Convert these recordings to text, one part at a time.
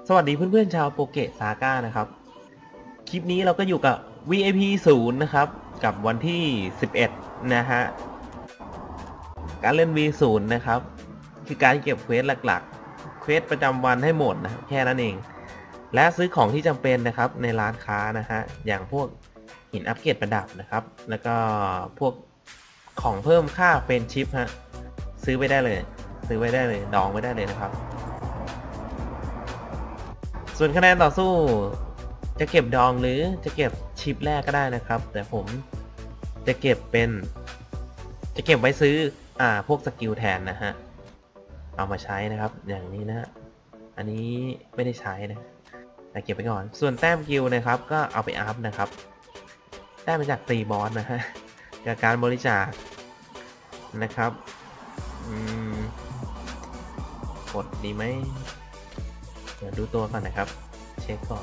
สวัสดีเพื่อนๆชาวโปเกะซาก้านะครับคลิปนี้เราก็อยู่กับ VIP 0นะครับกับวันที่11นะฮะการเล่น V0 นะครับคือการเก็บเควสหลักๆเควสประจำวันให้หมดนะแค่นั้นเองและซื้อของที่จำเป็นนะครับในร้านค้านะฮะอย่างพวกหินอัปเกรดประดับนะครับแล้วก็พวกของเพิ่มค่าเฟรนชิพฮะซื้อไว้ได้เลยดองไว้ได้เลยนะครับส่วนคะแนนต่อสู้จะเก็บดองหรือจะเก็บชิปแรกก็ได้นะครับแต่ผมจะเก็บไว้ซื้อพวกสกิลแทนนะฮะเอามาใช้นะครับอย่างนี้นะอันนี้ไม่ได้ใช้นะแต่เก็บไปก่อนส่วนแต้มกิลนะครับก็เอาไปอัพนะครับได้มาจากตีบอสนะฮะจากการบริจาคนะครับกดดีไหมเดี๋ยวดูตัวก่อนนะครับเช็คก่อน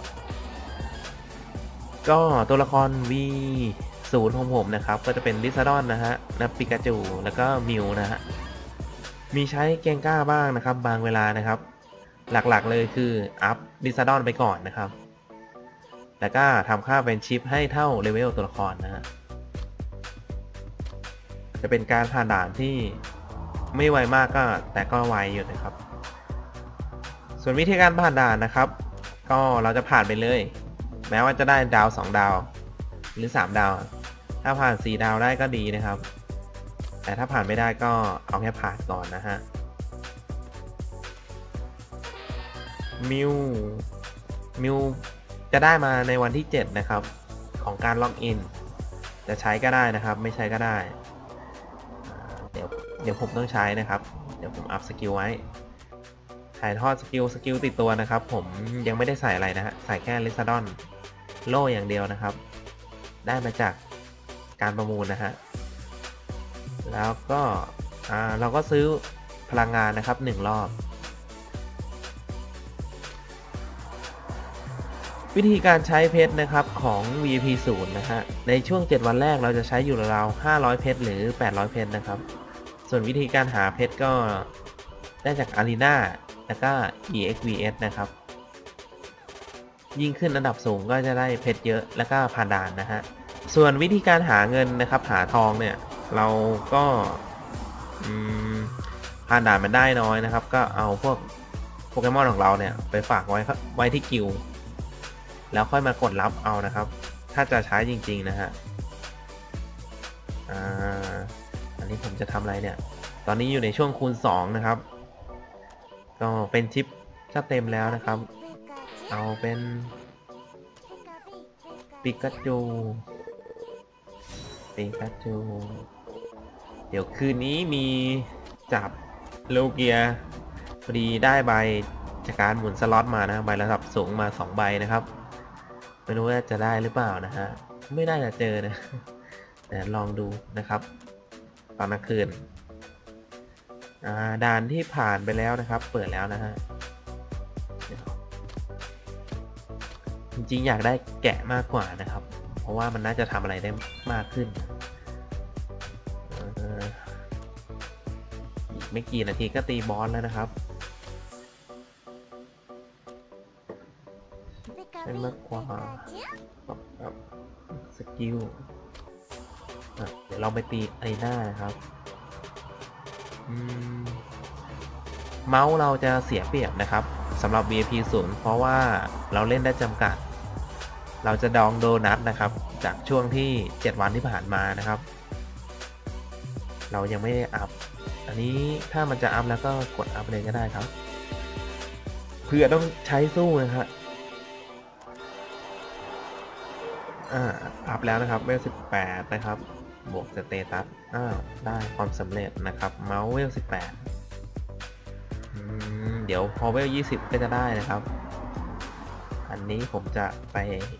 ก็ตัวละคร V0 ของผมนะครับก็จะเป็นลิซาดอนนะฮะและปิกาจูแล้วก็มิวนะฮะมีใช้แกงก้าบ้างนะครับบางเวลานะครับหลักๆเลยคืออัพลิซาดอนไปก่อนนะครับแล้วก็ทำค่าเป็นชิปให้เท่าเลเวลตัวละครนะฮะจะเป็นการผ่านด่านที่ไม่ไวมากแต่ก็ไวอยู่นะครับส่วนวิธีการผ่านด่านนะครับก็เราจะผ่านไปเลยแม้ว่าจะได้ดาว2ดาวหรือ3ดาวถ้าผ่าน4ดาวได้ก็ดีนะครับแต่ถ้าผ่านไม่ได้ก็เอาแค่ผ่านก่อนนะฮะมิวจะได้มาในวันที่7นะครับของการล็อกอินจะใช้ก็ได้นะครับไม่ใช้ก็ได้เดี๋ยวผมต้องใช้นะครับเดี๋ยวผมอัพสกิลไว้ถ่ายทอดสกิลติดตัวนะครับผมยังไม่ได้ใส่อะไรนะฮะใส่แค่ลิซาดอนโล่อย่างเดียวนะครับได้มาจากการประมูลนะฮะแล้วก็เราก็ซื้อพลังงานนะครับ1รอบวิธีการใช้เพชรนะครับของ VIP 0นะฮะในช่วง7วันแรกเราจะใช้อยู่ราวๆ500เพชรหรือ800เพชรนะครับส่วนวิธีการหาเพชรก็ได้จากอารีนาแล้วก็ EXVS นะครับยิ่งขึ้นอันดับสูงก็จะได้เพชรเยอะแล้วก็ผ่านด่านนะฮะส่วนวิธีการหาเงินนะครับหาทองเนี่ยเราก็ผ่านด่านมันได้น้อยนะครับก็เอาพวกโปเกมอนของเราเนี่ยไปฝากไว้ที่กิลด์แล้วค่อยมากดรับเอานะครับถ้าจะใช้จริงๆนะฮะอันนี้ผมจะทำอะไรเนี่ยตอนนี้อยู่ในช่วงคูณ2นะครับก็เป็นชิปก็เต็มแล้วนะครับเอาเป็นปิกาจูเดี๋ยวคืนนี้มีจับโลเกียพอดีได้ใบจากการหมุนสล็อตมานะใบระดับสูงมา2ใบนะครับไม่รู้ว่าจะได้หรือเปล่านะฮะไม่น่าจะเจอนะแต่ลองดูนะครับตอนกลางคืนด่านที่ผ่านไปแล้วนะครับเปิดแล้วนะฮะจริงๆอยากได้แกะมากกว่านะครับเพราะว่ามันน่าจะทำอะไรได้มากขึ้นอีกไม่กี่นาทีก็ตีบอสแล้วนะครับเป็นมากกว่าสกิลเดี๋ยวเราไปตีไอหน้านะครับเมาส์เราจะเสียเปรียบนะครับสำหรับ VIP 0เพราะว่าเราเล่นได้จำกัดเราจะดองโดนัทนะครับจากช่วงที่7วันที่ผ่านมานะครับเรายังไม่ได้อัพอันนี้ถ้ามันจะอัพแล้วก็กดอัพเลยก็ได้ครับเพื่อต้องใช้สู้นะครับอัพแล้วนะครับเวล18นะครับบวกสเตตัสได้ความสำเร็จนะครับเมาส์เวล18เดี๋ยวพอเวล20ก็จะได้นะครับอันนี้ผมจะไป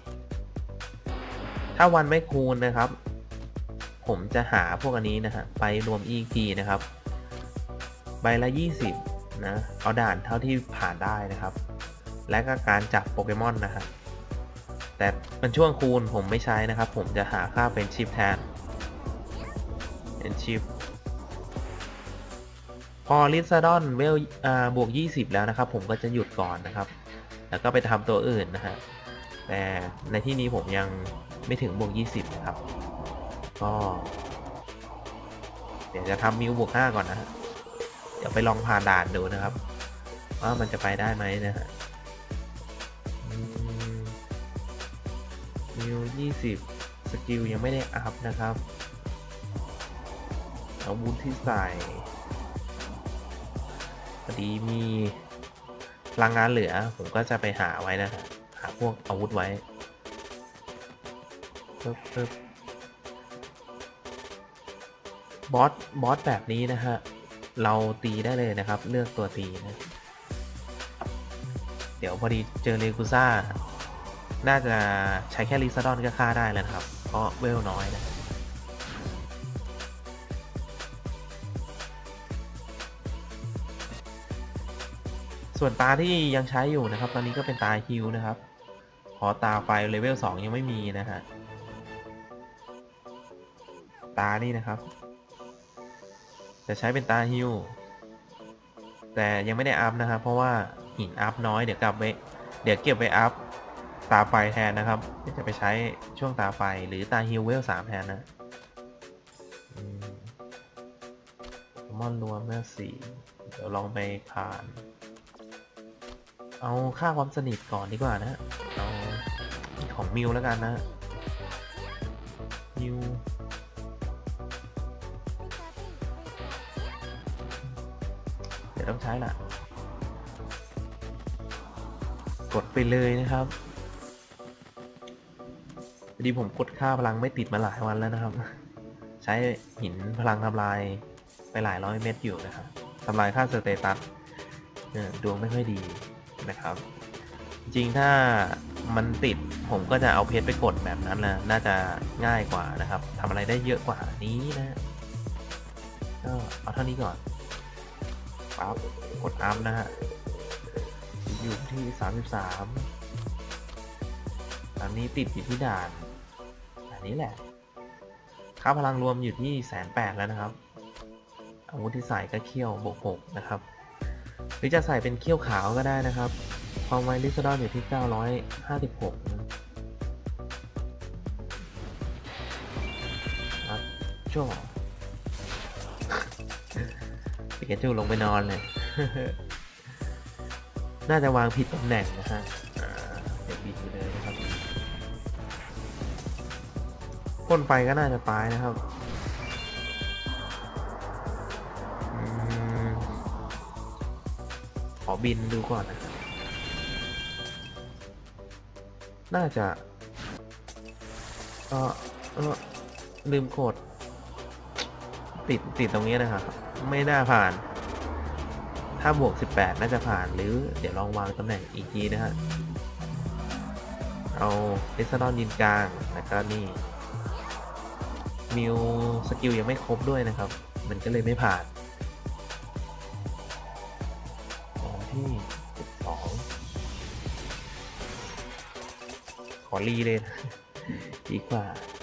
ถ้าวันไม่คูณนะครับผมจะหาพวกอันนี้นะฮะไปรวม EXP นะครับใบละ20นะเอาด่านเท่าที่ผ่านได้นะครับและก็การจับโปเกมอนนะฮะแต่เป็นช่วงคูณผมไม่ใช้นะครับผมจะหาค่าเป็นชิปแทนเป็นชิปพอลิซาดอนเวลบวก20แล้วนะครับผมก็จะหยุดก่อนนะครับแล้วก็ไปทำตัวอื่นนะฮะแต่ในที่นี้ผมยังไม่ถึงบวก20นะครับก็เดี๋ยวจะทำมิวบวก5ก่อนนะฮะเดี๋ยวไปลองผ่านด่านดูนะครับว่ามันจะไปได้ไหมนะฮะมิว20สกิลยังไม่ได้อัพนะครับอาวุธที่ใส่พอดีมีพลังงานเหลือผมก็จะไปหาไว้นะฮะหาพวกอาวุธไว้ปึ๊บบอสแบบนี้นะฮะเราตีได้เลยนะครับเลือกตัวตีนะเดี๋ยวพอดีเจอเลกูซ่าน่าจะใช้แค่ลิซาดอนก็ฆ่าได้แล้วนะครับเพราะเวลน้อยนะส่วนตาที่ยังใช้อยู่นะครับตอนนี้ก็เป็นตาฮิวนะครับพอตาไฟเลเวล2ยังไม่มีนะฮะตานี่นะครับจะใช้เป็นตาฮิวแต่ยังไม่ได้อัพนะครับเพราะว่าหินอัพน้อยเดี๋ยวเก็บไว้อัพตาไฟแทนนะครับจะไปใช้ช่วงตาไฟหรือตาฮิวเวล3แทนนะมอนรวมเมื่อ4เดี๋ยวลองไปผ่านเอาค่าความสนิทก่อนดีกว่านะเอาของมิวแล้วกันนะมิวเดี๋ยวต้องใช้ละกดไปเลยนะครับพอดีผมกดค่าพลังไม่ติดมาหลายวันแล้วนะครับใช้หินพลังทำลายไปหลายร้อยเม็ดอยู่นะครับทำลายค่าสเตตัสดวงไม่ค่อยดีนะครับจริงถ้ามันติดผมก็จะเอาเพชรไปกดแบบนั้นนะน่าจะง่ายกว่านะครับทำอะไรได้เยอะกว่านี้นะก็เอาเท่านี้ก่อนปั๊บกดอัพนะฮะอยู่ที่33ตอนนี้ติดอยู่ที่ด่านอันนี้แหละค่าพลังรวมอยู่ที่180,000แล้วนะครับอาวุธที่ใส่ก็เขี้ยวบวก6นะครับหรือจะใส่เป็นเขี้ยวขาวก็ได้นะครับความไวลิซาดอนอยู่ที่956นะครับจ้าปิกาจูลงไปนอนเลย น่าจะวางผิดตำแหน่งนะฮะเดี๋ยวบินไปเลยนะครับพ่นไฟก็น่าจะตายนะครับขอบินดูก่อนนะครับน่าจะลืมกดติดตรงนี้นะครับไม่น่าผ่านถ้าบวก18น่าจะผ่านหรือเดี๋ยวลองวางตำแหน่งอีกทีนะฮะเอาลิซาดอนยืนกลางแล้วก็นี่มิวสกิลยังไม่ครบด้วยนะครับมันก็เลยไม่ผ่านที่12ขอรีเลยดีกว่า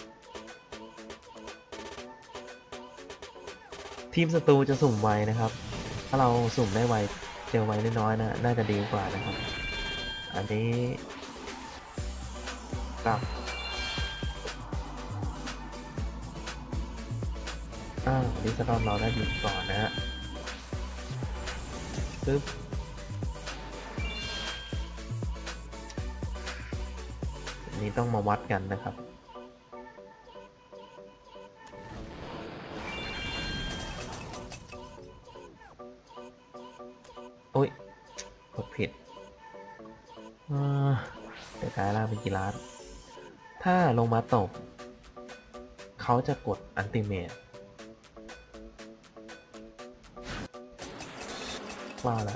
ทีมศัตรูจะสุ่มไวนะครับถ้าเราสุ่มได้ไวเจอไวน้อยๆนะน่าจะดีกว่านะครับอันนี้กับลิซาดอนเราได้หยุดก่อนนะฮะปึ๊บนี้ต้องมาวัดกันนะครับโอ้ยกดผิดเดี๋ยวกลายร่างเป็นกีฬาถ้าลงมาตบเขาจะกดอัลติเมทว่าละ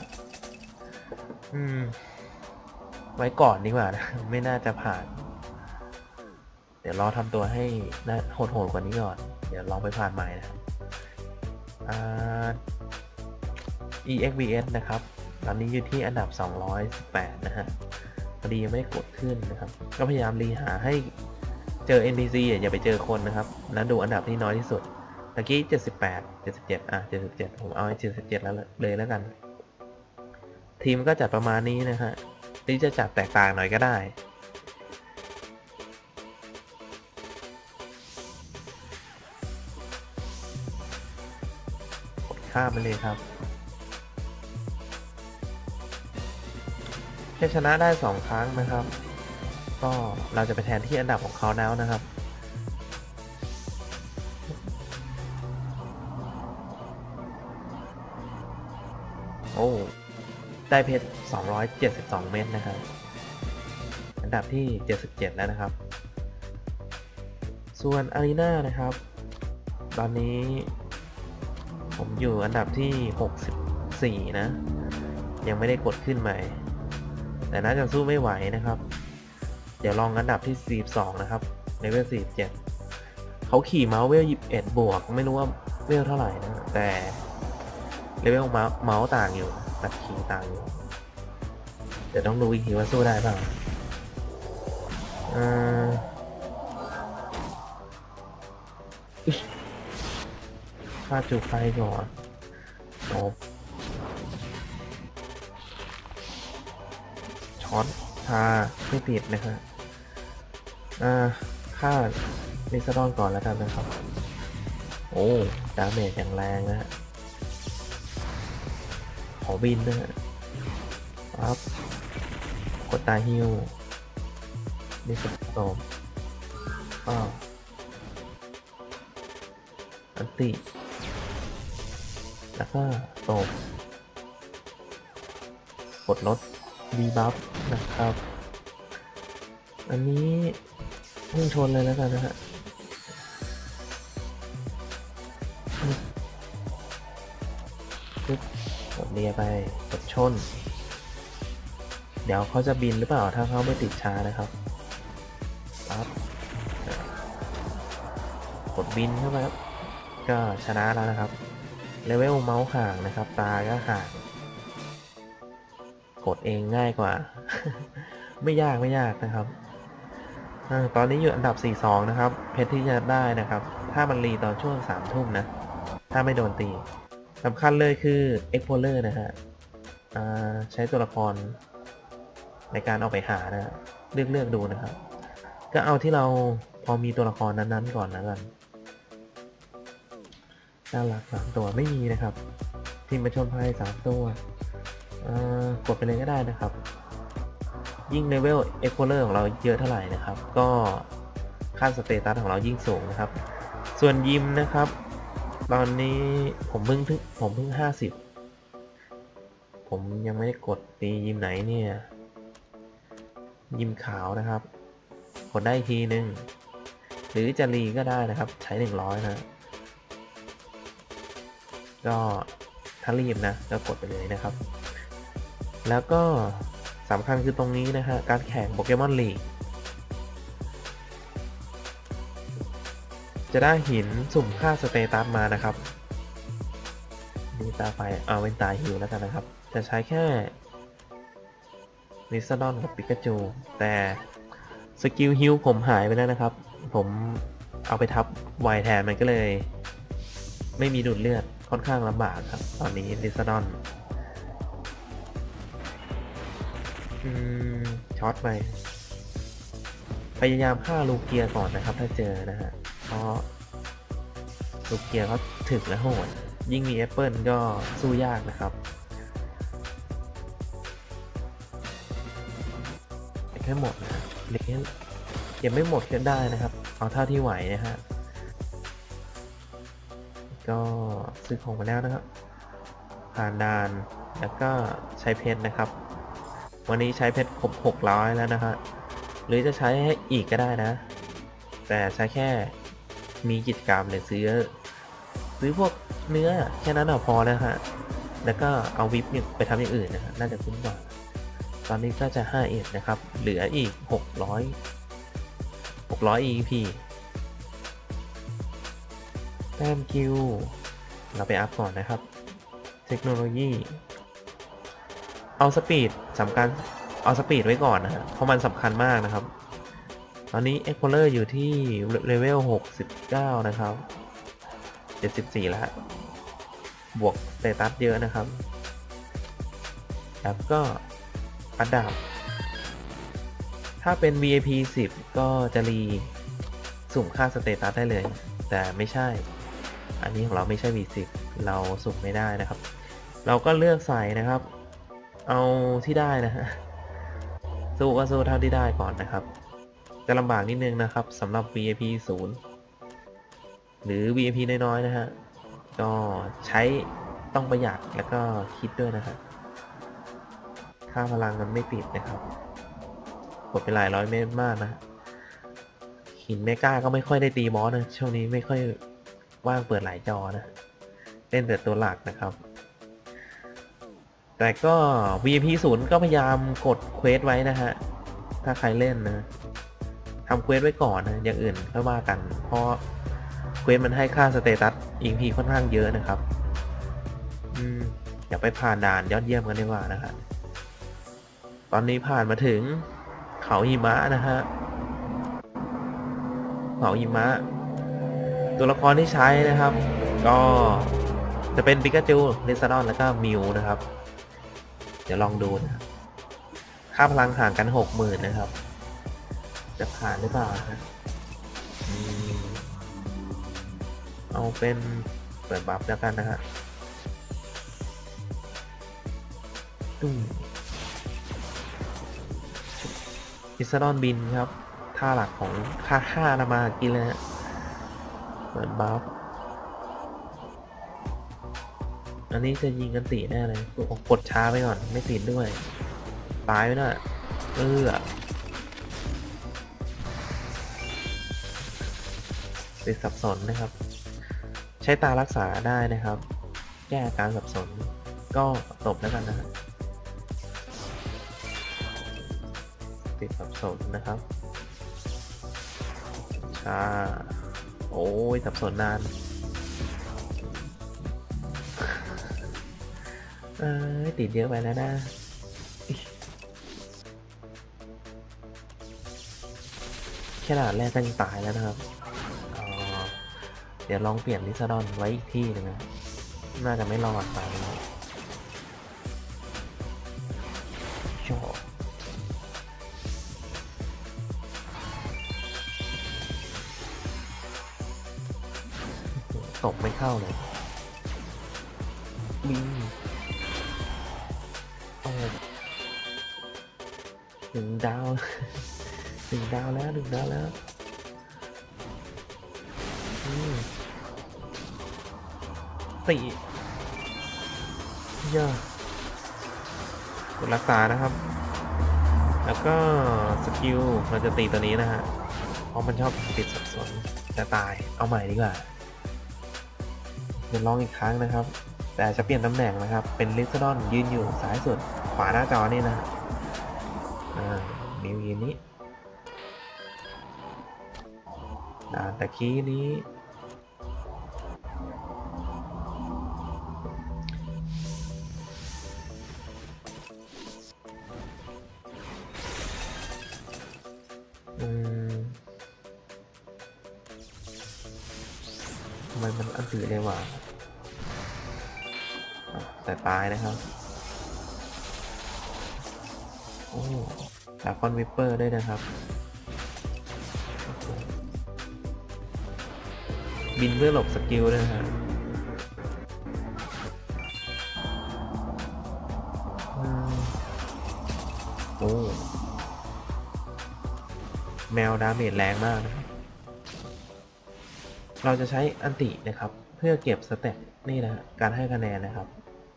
ไว้ก่อนดีกว่านะไม่น่าจะผ่านเดี๋ยวรอทำตัวให้น่าโหดๆกว่านี้ก่อนเดี๋ยวลองไปผ่านใหม่นะEXVS นะครับตอนนี้อยู่ที่อันดับ218นะฮะพอดียังไม่ได้กดขึ้นนะครับก็พยายามรีหาให้เจอ NPC อย่าไปเจอคนนะครับแล้วดูอันดับที่น้อยที่สุดตะกี้78 7777ผมเอา77แล้วเลยแล้วกันทีมก็จัดประมาณนี้นะฮะที่จะจัดแตกต่างหน่อยก็ได้กดข้ามไปเลยครับแค่ชนะได้2 ครั้งนะครับก็เราจะไปแทนที่อันดับของเขาแล้วนะครับโอ้ได้เพชร272 เม็ดนะครับอันดับที่77แล้วนะครับส่วนอารีนานะครับตอนนี้ผมอยู่อันดับที่64นะยังไม่ได้กดขึ้นใหม่แต่น่าจะสู้ไม่ไหวนะครับเดี๋ยวลองอันดับที่42นะครับเลเวล47เขาขี่เมาส์เวล21 บวกไม่รู้ว่าเวลเท่าไหร่นะแต่เลเวลเมาส์ต่างอยู่ตัดขี่ต่างอยู่เดี๋ยวต้องดูอีกทีว่าสู้ได้เปล่าฆ่าจุไฟก่อนช็อตทาไม่ปิดนะครับฆ่าลิซาดอนก่อนแล้วกันนะครับโอ้ดาเมจอย่างแรงนะฮะขอบินนะฮะปั๊บกดตาฮิวลิซาดอนอันติแล้วก็ตบกดลดดีบัฟนะครับอันนี้พุ่งชนเลยแล้วกันนะฮะกดเลียไปกดชนเดี๋ยวเขาจะบินหรือเปล่าถ้าเขาไม่ติดช้านะครับปั๊บกดบินเข้าไปครับก็ชนะแล้วนะครับเลเวลเมาส์ห่างนะครับตาก็ห่างกดเองง่ายกว่า ไม่ยากนะครับตอนนี้อยู่อันดับ42นะครับเพชรที่จะได้นะครับถ้ามันรีตอนช่วง3 ทุ่มนะถ้าไม่โดนตีสำคัญเลยคือ Explorer นะฮะใช้ตัวละครในการเอาไปหานะเลือกดูนะครับก็เอาที่เราพอมีตัวละครนั้นๆก่อนแล้วกันน่ารัก3 ตัวไม่มีนะครับทีมประชนภัย3 ตัวกดไปเลยก็ได้นะครับยิ่งเลเวล Explorer ของเราเยอะเท่าไหร่นะครับก็ค่าสเตตัสของเรายิ่งสูงนะครับส่วนยิมนะครับตอนนี้ผมเพิ่ง50ผมยังไม่ได้กดตียิมไหนเนี่ยยิมขาวนะครับกดได้ทีนึงหรือจะรีก็ได้นะครับใช้100นะก็ถ้ารีบนะก็กดไปเลยนะครับแล้วก็สำคัญคือตรงนี้นะฮะการแข่งโปเกมอนลีกจะได้หินสุ่มค่าสเตตัสมานะครับนี่ตาไฟเอาเป็นตาฮิวแล้วกันนะครับจะใช้แค่ลิซาดอนกับปิกาจูแต่สกิลฮิวผมหายไปแล้วนะครับผมเอาไปทับไวแทนมันก็เลยไม่มีดูดเลือดค่อนข้างลำบากครับตอนนี้ลิซาดอนช็อตไปพยายามฆ่าลูเกียก่อนนะครับถ้าเจอนะฮะเพราะลูเกียเขาถึกและโหดยิ่งมีแอปเปิลก็สู้ยากนะครับแค่หมดนะเล็กยังไม่หมดก็ได้นะครับเอาเท่าที่ไหวนะฮะก็ซื้อของมาแล้วนะครับผ่านด่านแล้วก็ใช้เพชรนะครับวันนี้ใช้เพชรครบ600แล้วนะฮะหรือจะใช้ให้อีกก็ได้นะแต่ใช้แค่มีกิจกรรมหรือซื้อพวกเนื้อแค่นั้นพอแล้วฮะแล้วก็เอาวิปไปทำอย่างอื่นนะฮะน่าจะคุ้มกว่าตอนนี้ก็จะ51นะครับเหลืออีก600 EP แต้มคิวเราไปอัพก่อนนะครับเทคโนโลยีเอาสปีดสำคัญเอาสปีดไว้ก่อนนะฮะเพราะมันสำคัญมากนะครับตอนนี้ Explorer อยู่ที่เลเวล69นะครับ 74แล้วบวกสเตตัสเยอะนะครับแล้วก็อันดับถ้าเป็น VIP 10 ก็จะสุ่มค่าสเตตัสได้เลยแต่ไม่ใช่อันนี้ของเราไม่ใช่ V10 เราสุ่มไม่ได้นะครับเราก็เลือกใส่นะครับเอาที่ได้นะฮะสู้ก็สู้เท่าที่ได้ก่อนนะครับจะลำบากนิดนึงนะครับสำหรับ VIP 0หรือ VIP น้อยๆนะฮะก็ใช้ต้องประหยัดแล้วก็คิดด้วยนะครับค่าพลังมันไม่ติดนะครับกดไปหลายร้อยเมตรมากนะหินเมกาก็ไม่ค่อยได้ตีบอสนะช่วงนี้ไม่ค่อยว่างเปิดหลายจอนะเล่นแต่ตัวหลักนะครับแต่ก็ VIP 0ก็พยายามกดเควสไว้นะฮะถ้าใครเล่นนะทำเควสไว้ก่อนนะอย่างอื่นค่อยว่ากันเพราะเควสมันให้ค่าสเตตัสEXPค่อนข้างเยอะนะครับอย่าไปผ่านด่านยอดเยี่ยมกันดีกว่านะครับตอนนี้ผ่านมาถึงเขาหิมะนะฮะเขาหิมะตัวละครที่ใช้นะครับก็จะเป็นปิกาจูลิซาดอนแล้วก็มิวนะครับเดี๋ยวลองดูนะค่าพลังห่างกัน 60,000 นะครับจะผ่านหรือเปล่านะเอาเป็นเปิดบัฟแล้วกันนะฮะลิซาดอนบินครับท่าหลักของค่านามากินเลยฮะเปิดบัฟอันนี้จะยิงกันตีแน่เลยกดช้าไปก่อนไม่ติดด้วยตายไปน่ะติดสับสนนะครับใช้ตารักษาได้นะครับแก้อาการสับสนก็ตบแล้วกันนะติดสับสนนะครับช้าโอ้ยสับสนนานติดเยอะไปแล้วนะแค่ด่านแรกก็ยังตายแล้วนะครับเดี๋ยวลองเปลี่ยนลิซาดอนไว้อีกที่หนึ่งนะน่าจะไม่รอดไปแล้วโชว์ตบไม่เข้าเลยบิน1 ดาว1 ดาวแล้ว1 ดาวแล้วตีเยอะกดรักษานะครับแล้วก็สกิลเราจะตีตัวนี้นะฮะเพราะมันชอบติดสับสนจะตายเอาใหม่ดีกว่าเดี๋ยวลองอีกครั้งนะครับแต่จะเปลี่ยนตำแหน่งนะครับเป็นลิซาดอนยืนอยู่ซ้ายสุดขวาหน้าจอนี่นะมิวยืนนี้ตะกี้นี้ทำไมมันอันตื่นเลยว่ะแต่ตายนะครับโอ้ดาคอนวิปเปอร์ได้นะครับบินเพื่อหลบสกิลด้วยนะฮะโอ้แมวดาเมจแรงมากนะครับเราจะใช้อันตินะครับเพื่อเก็บสเต็ปนี่นะการให้คะแนนนะครับ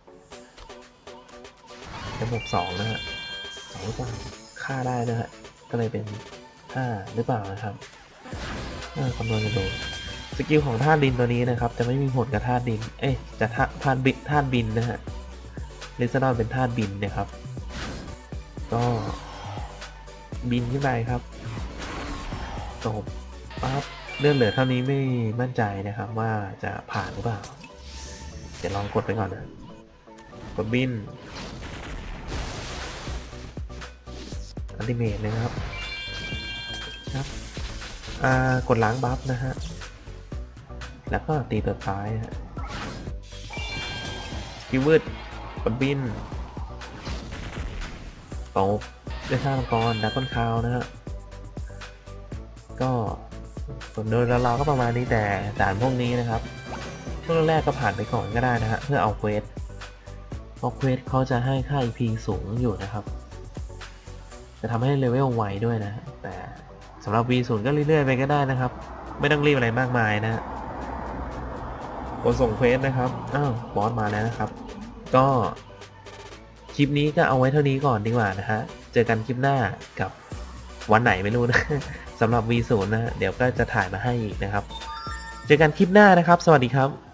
จะบวก2นะฮะ2หรือเปล่าค่าได้นะฮะก็เลยเป็น5หรือเปล่านะครับคำนวณกันดูสกิลของธาตุดินตัวนี้นะครับจะไม่มีผลกับธาตุดินจะธาตุบินนะฮะลิซาดอนเป็นธาตุบินนะครับก็บินขึ้นไปครับตบปั๊บเลื่อนเหลือเท่านี้ไม่มั่นใจนะครับว่าจะผ่านหรือเปล่าเดี๋ยวลองกดไปก่อนนะกดบินอัลติเมทนะครับกดล้างบัฟนะฮะแล้วก็ตีตัวท้ายคิวเวิร์ดปนบินตบด้วยท่ามังกรดักก้อนคาวนะฮะก็โดยเราก็ประมาณนี้แต่ด่านพวกนี้นะครับช่วงแรกก็ผ่านไปก่อนก็ได้นะฮะเพื่อเอาเควสเพราะเควสเขาจะให้ค่า EP สูงอยู่นะครับจะทำให้เลเวลไวด้วยนะแต่สำหรับ V0 ก็เรื่อยๆไปก็ได้นะครับไม่ต้องรีบอะไรมากมายนะกดส่งเควสนะครับอ้าวบอสมาแล้วนะครับก็คลิปนี้ก็เอาไว้เท่านี้ก่อนดีกว่านะฮะเจอกันคลิปหน้ากับวันไหนไม่รู้นะ สำหรับ V0 นะเดี๋ยวก็จะถ่ายมาให้อีกนะครับเจอกันคลิปหน้านะครับสวัสดีครับ